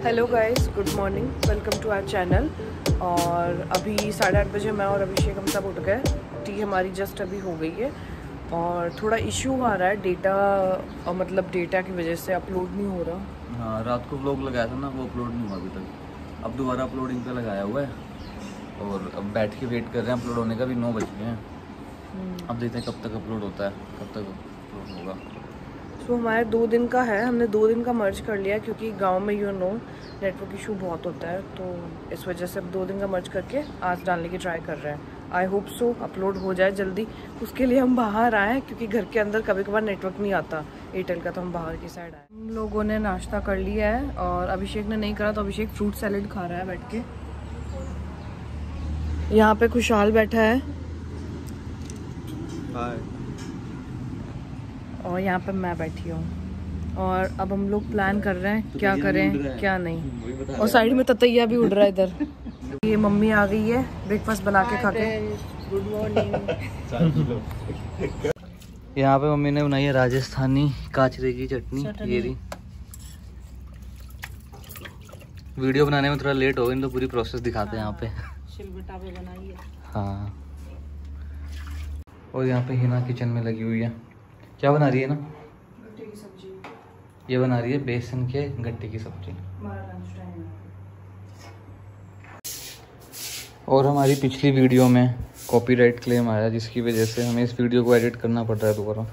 Hello guys, good morning, welcome to our channel. और अभी 8:30 बजे मैं और अभिषेक हम सब उठ गए। टी हमारी जस्ट अभी हो गई है और थोड़ा इशू आ रहा है डेटा, मतलब डेटा की वजह से अपलोड नहीं हो रहा। हाँ, रात को व्लॉग लगाया था ना, वो अपलोड नहीं हुआ अभी तक। अब दोबारा अपलोडिंग पे लगाया हुआ है और अब बैठ के वेट कर रहे हैं अपलोड होने का। भी 9 बज गए हैं। अब देखते हैं कब तक अपलोड होता है, कब तक अपलोड होगा। तो हमारे 2 दिन का है, हमने 2 दिन का मर्ज कर लिया क्योंकि गांव में नेटवर्क इशू बहुत होता है, तो इस वजह से अब 2 दिन का मर्ज करके आज डालने की ट्राई कर रहे हैं। आई होप सो अपलोड हो जाए जल्दी। उसके लिए हम बाहर आए हैं क्योंकि घर के अंदर कभी कभार नेटवर्क नहीं आता एयरटेल का, तो हम बाहर की साइड आए। हम लोगों ने नाश्ता कर लिया है और अभिषेक ने नहीं करा, तो अभिषेक फ्रूट सैलेड खा रहा है बैठ के। यहाँ पे खुशहाल बैठा है और यहाँ पे मैं बैठी हूँ। और अब हम लोग प्लान कर रहे हैं क्या करें क्या नहीं। और साइड में ततैया भी उड़ रहा है इधर। ये मम्मी आ गई है ब्रेकफास्ट बना के खा के। Good morning. यहाँ पे मम्मी ने बनाई है राजस्थानी काचरे की चटनी। ये रही। वीडियो बनाने में थोड़ा लेट हो गई तो पूरी प्रोसेस दिखाते हैं यहाँ पे। शिलबट्टा पे बनाई है। हाँ, और यहाँ पे हिना किचन में लगी हुई है। क्या बना रही है ना? गट्टे की सब्जी। ये बना रही है बेसन के गट्टे की सब्जी। और हमारी पिछली वीडियो में कॉपीराइट क्लेम आया, जिसकी वजह से हमें इस वीडियो को एडिट करना पड़ रहा है दोबारा।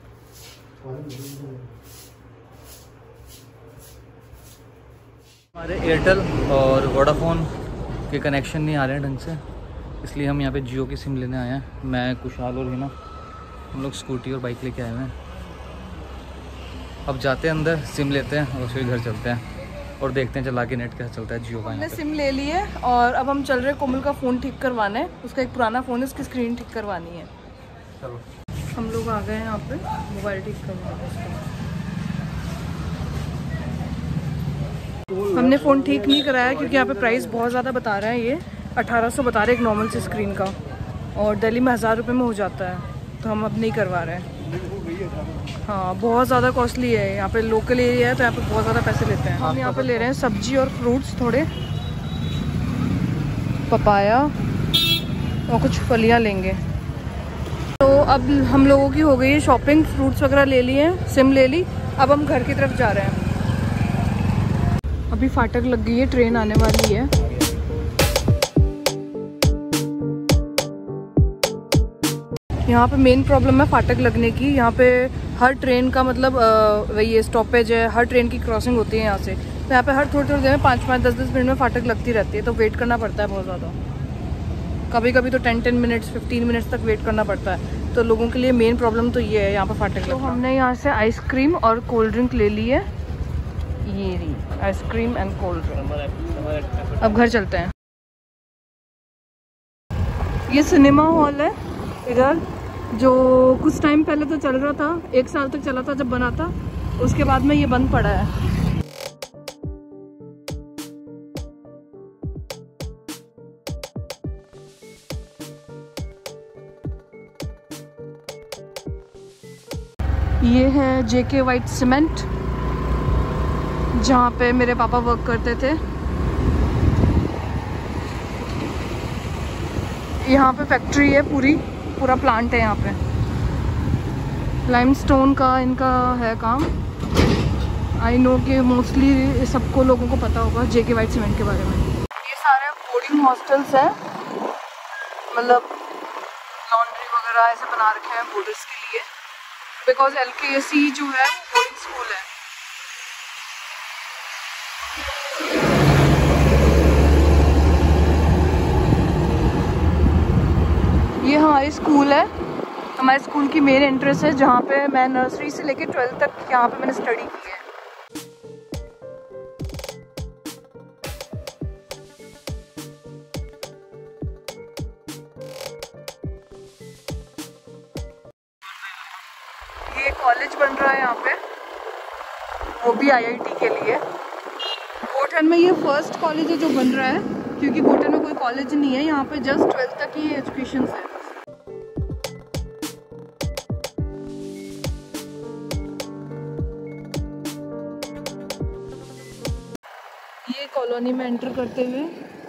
हमारे एयरटेल और वोडाफोन के कनेक्शन नहीं आ रहे हैं ढंग से, इसलिए हम यहाँ पे जियो की सिम लेने आए हैं। मैं, कुशाल और हिना, हम लोग स्कूटी और बाइक लेके आए हुए हैं। अब जाते हैं अंदर, सिम लेते हैं और फिर घर चलते हैं और देखते हैं चला के नेट कैसा चलता है जियो का। हमने सिम ले ली है और अब हम चल रहे हैं कोमल का फ़ोन ठीक करवाना है। उसका एक पुराना फ़ोन है, उसकी स्क्रीन ठीक करवानी है। चलो, हम लोग आ गए हैं यहाँ पे मोबाइल ठीक करवाना है। हमने फ़ोन ठीक नहीं कराया क्योंकि यहाँ पे प्राइस बहुत ज़्यादा बता रहा है। ये 1800 बता रहे हैं एक नॉर्मल सी स्क्रीन का, और दिल्ली में 1000 रुपये में हो जाता है, तो हम अब नहीं करवा रहे हैं। हाँ, बहुत ज़्यादा कॉस्टली है। यहाँ पे लोकल एरिया है तो यहाँ पे बहुत ज़्यादा पैसे लेते हैं। हम यहाँ पे ले रहे हैं सब्जी और फ्रूट्स, थोड़े पपाया और कुछ फलियाँ लेंगे। तो अब हम लोगों की हो गई है शॉपिंग, फ्रूट्स वगैरह ले लिए हैं, सिम ले ली। अब हम घर की तरफ जा रहे हैं। अभी फाटक लग गई है, ट्रेन आने वाली है। यहाँ पे मेन प्रॉब्लम है फाटक लगने की। यहाँ पे हर ट्रेन का मतलब वही स्टॉपेज है, हर ट्रेन की क्रॉसिंग होती है यहाँ से। तो यहाँ पे हर थोड़ी थोड़ी देर में 5-5, 10-10 मिनट में फाटक लगती रहती है, तो वेट करना पड़ता है बहुत ज़्यादा। कभी कभी तो 10-10 मिनट्स, 15 मिनट्स तक वेट करना पड़ता है। तो लोगों के लिए मेन प्रॉब्लम तो ये है यहाँ पर फाटक। तो हमने यहाँ से आइसक्रीम और कोल्ड ड्रिंक ले ली है। ये रही आइसक्रीम एंड कोल्ड ड्रिंक। अब घर चलते हैं। ये सिनेमा हॉल है इधर, जो कुछ टाइम पहले तो चल रहा था, 1 साल तक चला था जब बना था, उसके बाद में ये बंद पड़ा है। ये है JK वाइट सीमेंट, जहाँ पे मेरे पापा वर्क करते थे। यहाँ पे फैक्ट्री है, पूरा प्लांट है यहाँ पे। लाइमस्टोन का इनका है काम। आई नो कि मोस्टली सबको लोगों को पता होगा JK वाइट सीमेंट के बारे में। ये सारे बोर्डिंग हॉस्टल्स हैं, मतलब लॉन्ड्री वगैरह ऐसे बना रखे हैं बोर्डर्स के लिए, बिकॉज LKC जो है वो बोर्डिंग स्कूल है। ये हमारी स्कूल है, हमारे स्कूल की मेन एंट्रेंस है, जहाँ पे मैं नर्सरी से लेकर 12th तक यहाँ पे मैंने स्टडी की है। ये कॉलेज बन रहा है यहाँ पे, वो भी IIT के लिए। गोठन में ये फर्स्ट कॉलेज है जो बन रहा है, क्योंकि गोठन में कोई कॉलेज नहीं है, यहाँ पे जस्ट 12th तक ही एजुकेशन है। ये कॉलोनी में एंटर करते हुए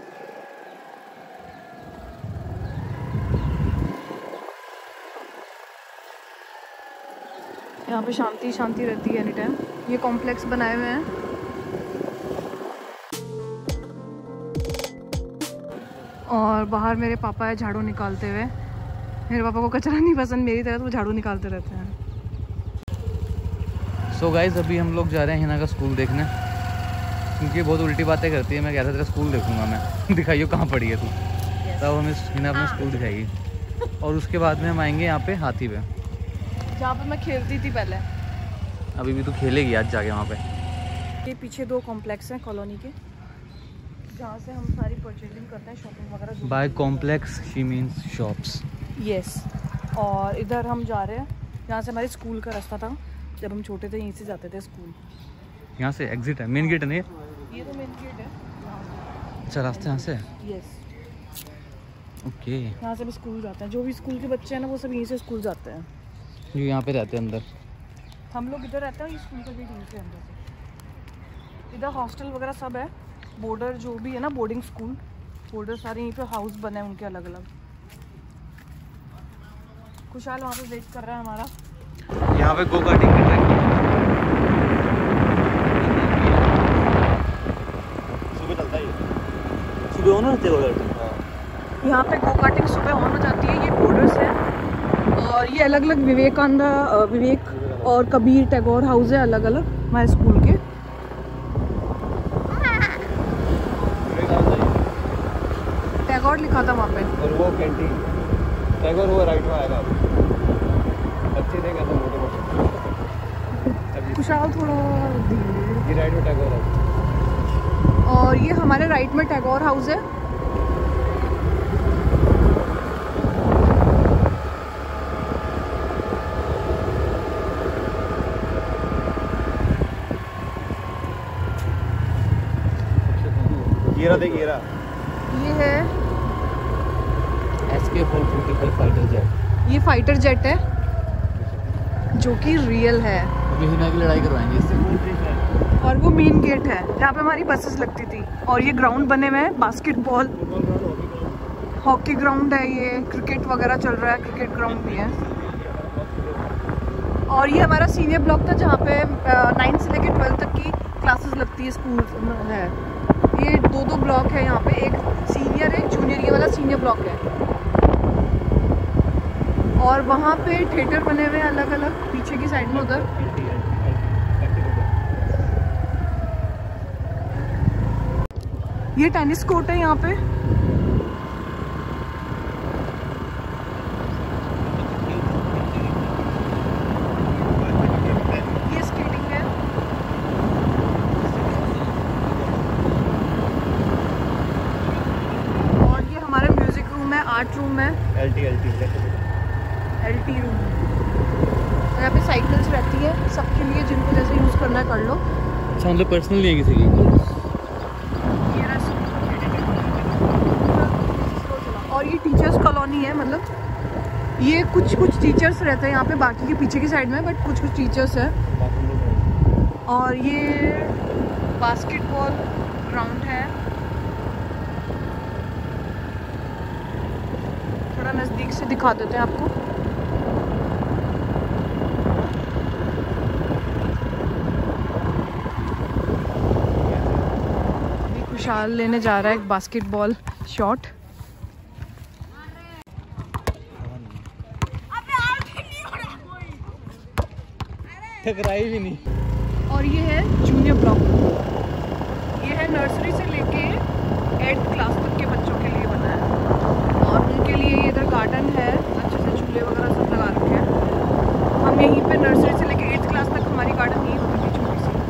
यहाँ पे शांति शांति रहती है एनी टाइम। ये कॉम्प्लेक्स बनाए हुए हैं। और बाहर मेरे पापा है झाड़ू निकालते हुए। मेरे पापा को कचरा नहीं पसंद मेरी तरह, तो वो झाड़ू निकालते रहते हैं। सो गाइज अभी हम लोग जा रहे हैं हिना का स्कूल देखने, क्योंकि बहुत उल्टी बातें करती है। मैं कह रहा तेरा स्कूल देखूंगा मैं। दिखाइयो कहाँ पड़ी है तू। तब हमें हिना अपना स्कूल दिखाएगी। और उसके बाद में हम आएंगे यहाँ पे हाथी पे, जहाँ पे मैं खेलती थी पहले। अभी भी तू खेलेगी आज जाके वहाँ पे। ये पीछे 2 कॉम्प्लेक्स हैं कॉलोनी के, जहाँ से हम सारी परचेजिंग करते हैं, शॉपिंग वगैरह। By complex she means shops. Yes. और इधर हम जा रहे हैं, यहाँ से हमारे स्कूल का रास्ता था जब हम छोटे थे, यहीं से जाते थे स्कूल। यहाँ से एग्जिट है, मेन गेट है ना ये तो मेन गेट है। अच्छा रास्ता यहाँ से। यस। ओके। यहाँ से भी स्कूल जाते हैं, जो भी स्कूल के बच्चे हैं ना वो सब यहीं से स्कूल जाते हैं। जो यहाँ पे रहते हैं अंदर, हम लोग इधर रहते हैं। ये स्कूल का गेट यहीं से अंदर से। इधर हॉस्टल वगैरह सब है, बॉर्डर जो भी है ना, बोर्डिंग स्कूल बॉर्डर सारे यहीं पे हाउस बने हैं उनके अलग अलग। खुशहाल वहाँ पे वेट कर रहा है हमारा। यहाँ पे गो कार्टिंग की ट्रैक सुबह चलता है, सुबह ऑन होते हैं। यहाँ पे गो कार्टिंग सुबह ऑन हो जाती है। ये बॉर्डर्स है और ये अलग अलग विवेक और कबीर टैगोर हाउस है अलग अलग हमारे स्कूल के। टैगोर लिखा था वहाँ पे। और वो कैंटीन टैगोर वो राइट में आएगा। अच्छे देगा तो मोटे मोटे। खुशहाल थोड़ा ये राइट में टैगोर है। और ये हमारे राइट में टैगोर हाउस है। ये है SK-445 फाइटर जेट। ये फाइटर जेट है जो कि रियल है। अभी हिना की लड़ाई करवाएंगे इससे। और वो मेन गेट है जहाँ पे हमारी बसेस लगती थी। और ये ग्राउंड बने हुए हैं, बास्केटबॉल हॉकी ग्राउंड है, ये क्रिकेट वगैरह चल रहा है, क्रिकेट ग्राउंड भी है। और ये हमारा सीनियर ब्लॉक था जहाँ पे 9 से लेकर 12 तक की क्लासेस लगती है, स्कूल है। ये 2 ब्लॉक है यहाँ पे, एक सीनियर एक जूनियर, ये वाला सीनियर ब्लॉक है। और वहाँ पे थिएटर बने हुए हैं अलग अलग पीछे की साइड में उधर। ये टेनिस कोर्ट है यहाँ पे। ये स्केटिंग है। और ये हमारा म्यूजिक रूम है, आर्ट रूम है, LT रूम। यहाँ पे साइकिल्स रहती है सबके लिए, जिनको जैसे यूज़ करना है कर लो। अच्छा मतलब पर्सनल नहीं है किसी की। और ये टीचर्स कॉलोनी है, मतलब ये कुछ टीचर्स रहते हैं यहाँ पे, बाकी के पीछे की साइड में, बट कुछ टीचर्स है। और ये बास्केटबॉल ग्राउंड है। थोड़ा नज़दीक से दिखा देते हैं आपको। खुशहाल लेने जा रहा है एक बास्केटबॉल शॉट। टकराई भी नहीं। और ये है जूनियर ब्लॉक। ये है नर्सरी से लेके 8th क्लास तक के बच्चों के लिए बना है। और उनके लिए इधर गार्डन है, अच्छे से झूले वगैरह सब लगा रखे हैं। हम यहीं पे नर्सरी से लेके 8th क्लास तक हमारी गार्डन यहीं होती थी, छोटी सी।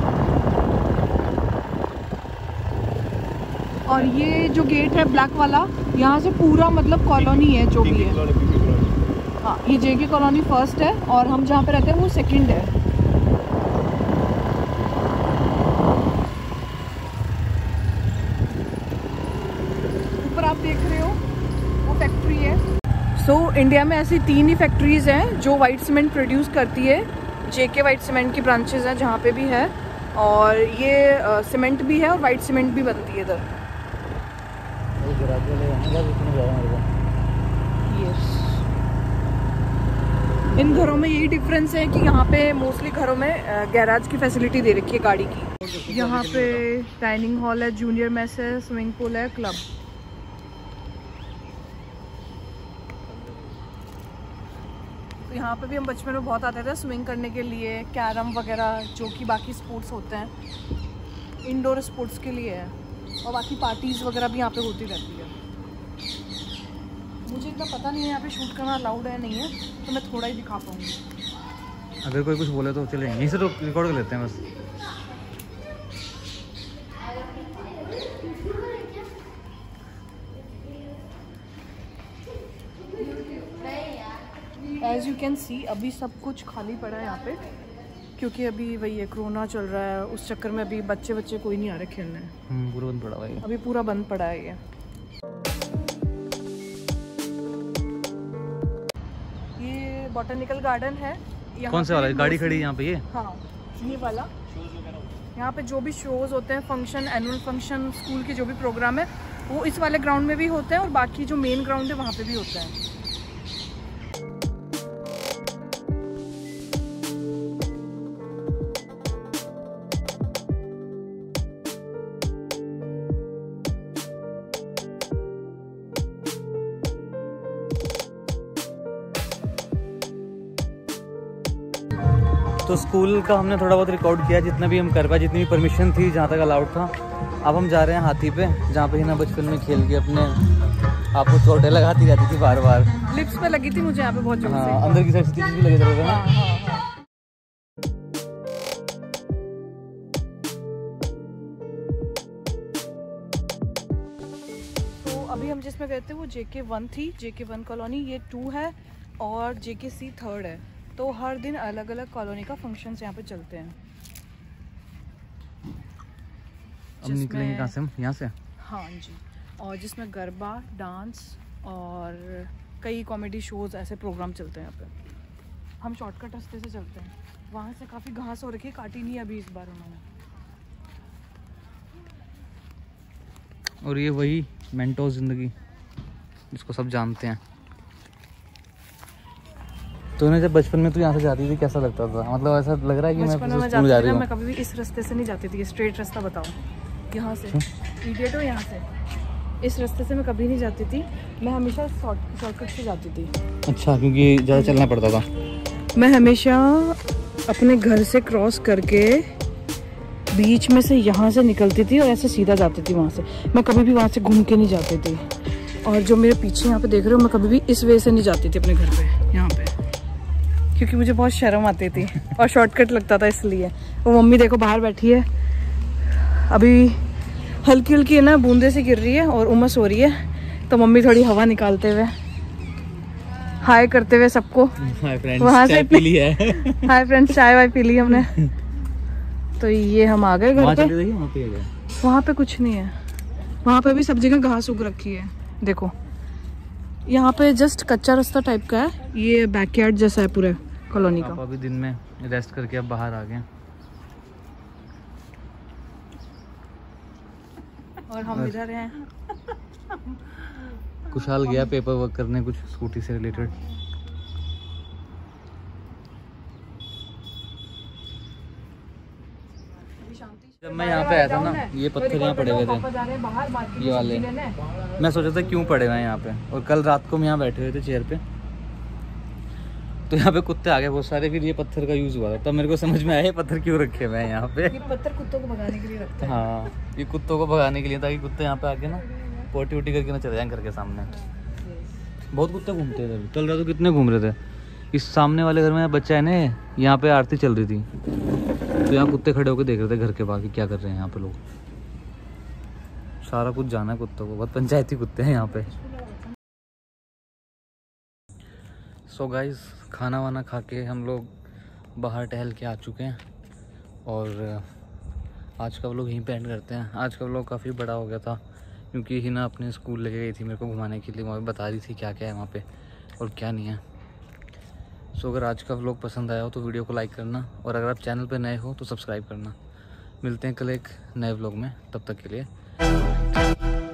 और ये जो गेट है ब्लैक वाला, यहाँ से पूरा मतलब कॉलोनी है जो भी है। हाँ, ये JK कॉलोनी फर्स्ट है और हम जहाँ पे रहते हैं वो सेकंड है। ऊपर आप देख रहे हो वो फैक्ट्री है। इंडिया में ऐसी 3 ही फैक्ट्रीज हैं जो वाइट सीमेंट प्रोड्यूस करती है। JK वाइट सीमेंट की ब्रांचेस हैं जहाँ पे भी है। और ये सीमेंट भी है और वाइट सीमेंट भी बनती है इधर। यस, इन घरों में यही डिफरेंस है कि यहाँ पे मोस्टली घरों में गैराज की फैसिलिटी दे रखी है गाड़ी की। यहाँ पे डाइनिंग हॉल है, जूनियर मेस है, स्विमिंग पूल है, क्लब। तो यहाँ पे भी हम बचपन में बहुत आते थे स्विमिंग करने के लिए, कैरम वगैरह जो कि बाकी स्पोर्ट्स होते हैं, इंडोर स्पोर्ट्स के लिए है। और बाकी पार्टीज़ वगैरह भी यहाँ पे होती रहती है। मुझे इतना पता नहीं है यहाँ पे शूट करना अलाउड है नहीं है, तो मैं थोड़ा ही दिखा पाऊँगी। अगर कोई कुछ बोले तो चले, यहीं से तो रिकॉर्ड कर लेते हैं बस। एज यू कैन सी अभी सब कुछ खाली पड़ा है यहाँ पे, क्योंकि अभी वही है, कोरोना चल रहा है, उस चक्कर में अभी बच्चे कोई नहीं आ रहे खेलने। पूरा बंद पड़ा है, अभी पूरा बंद पड़ा है ये बॉटनिकल गार्डन है। कौन से वाला गाड़ी खड़ी यहाँ पे? ये हाँ, ये वाला। यहाँ पे जो भी शोज होते हैं, फंक्शन, एनुअल फंक्शन, स्कूल के जो भी प्रोग्राम है वो इस वाले ग्राउंड में भी होते हैं, और बाकी जो मेन ग्राउंड है वहाँ पे भी होते हैं। तो स्कूल का हमने थोड़ा बहुत रिकॉर्ड किया, जितना भी हम कर पाए, जितनी भी परमिशन थी, जहाँ तक अलाउड था। अब हम जा रहे हैं हाथी पे, जहाँ पे ही ना बचपन में खेल के अपने आपको चोटें लगाती रहती थी बार बार। लिप्स पे लगी थी मुझे यहाँ पे बहुत जोर से। हाँ, अंदर की साइड स्टिचेस भी लगे थे ना। तो अभी हम जिसमें गए थे वो JK1 थी, JK1 कॉलोनी, ये 2 है और JKC 3rd है। तो हर दिन अलग अलग कॉलोनी का फंक्शंस यहाँ पे चलते हैं। अब निकलेंगे कहाँ से हम? यहाँ से? हाँ जी। और जिसमें गरबा, डांस और कई कॉमेडी शोज, ऐसे प्रोग्राम चलते हैं यहाँ पे। हम शॉर्टकट रास्ते से चलते हैं, वहाँ से काफ़ी घास हो रखी है, काटी नहीं अभी इस बार उन्होंने। और ये वही मेंटोस जिंदगी जिसको सब जानते हैं। तो जब बचपन में तू यहाँ से जाती थी कैसा लगता था? मतलब ऐसा लग रहा है कि मैं स्कूल जा रही हूँ। मैं कभी भी इस रास्ते से नहीं जाती थी। स्ट्रेट रास्ता बताओ, यहाँ से इडियट हो, यहाँ से इस रास्ते से मैं कभी नहीं जाती थी। मैं हमेशा शॉर्टकट से जाती थी। अच्छा, क्योंकि ज़्यादा चलना पड़ता था। मैं हमेशा अपने घर से क्रॉस करके बीच में से यहाँ से निकलती थी और ऐसे सीधा जाती थी वहाँ से। मैं कभी भी वहाँ से घूम के नहीं जाती थी। और जो मेरे पीछे यहाँ पे देख रहे हो, मैं कभी भी इस वे से नहीं जाती थी अपने घर पे, यहाँ पे, क्योंकि मुझे बहुत शर्म आती थी और शॉर्टकट लगता था इसलिए। वो मम्मी देखो बाहर बैठी है, अभी हल्की हल्की है ना बूंदे से गिर रही है और उमस हो रही है, तो मम्मी थोड़ी हवा निकालते हुए, हाय करते हुए सबको, वहाँ से पी ली है। हाय फ्रेंड्स, चाय वाय पी ली हमने। तो ये हम आ गए घर पे। वहाँ पे कुछ नहीं है, वहाँ पे भी सब जगह घास उग रखी है। देखो यहाँ पे जस्ट कच्चा रास्ता टाइप का है, ये बैकयार्ड जैसा है पूरे कॉलोनी का। अभी दिन में रेस्ट करके अब बाहर आ गए और हम इधर हैं। कुशाल गया पेपर वर्क करने कुछ स्कूटी से रिलेटेड। जब मैं यहाँ पे आया था ना, ये पत्थर यहाँ पड़े हुए थे, ये वाले। मैं सोचा था क्यों पड़े हुए हैं यहाँ पे, और कल रात को हम यहाँ बैठे हुए थे चेयर पे, तो यहाँ पे कुत्ते आ गए बहुत सारे। फिर ये पत्थर का यूज हुआ था, तब मेरे को समझ में आया ये पत्थर क्यों रखे हुए हैं यहाँ पे। ये पत्थर कुत्तों को भगाने के लिए रखते हैं। हाँ, ये कुत्तों को भगाने के लिए, ताकि कुत्ते यहाँ पे आके ना पोटी वोटी करके ना चले जाएं घर के सामने। बहुत कुत्ते घूमते हैं इधर, कल रात को कितने घूम रहे थे। इस सामने वाले घर में बच्चा है ना, यहाँ पे आरती चल रही थी, तो यहाँ कुत्ते खड़े होकर देख रहे थे घर के बाहर क्या कर रहे हैं यहाँ पे लोग। सारा कुछ जाना है कुत्तों को, बहुत पंचायती कुत्ते हैं यहाँ पे। सो गाइस, खाना वाना खा के हम लोग बाहर टहल के आ चुके हैं, और आज का व्लॉग यहीं पे एंड करते हैं। आज का व्लॉग काफ़ी बड़ा हो गया था, क्योंकि हिना अपने स्कूल लेके गई थी मेरे को घुमाने के लिए, वहाँ पे बता रही थी क्या क्या है वहाँ पे और क्या नहीं है। सो अगर आज का व्लॉग पसंद आया हो तो वीडियो को लाइक करना, और अगर आप चैनल पर नए हो तो सब्सक्राइब करना। मिलते हैं कल एक नए व्लॉग में, तब तक के लिए।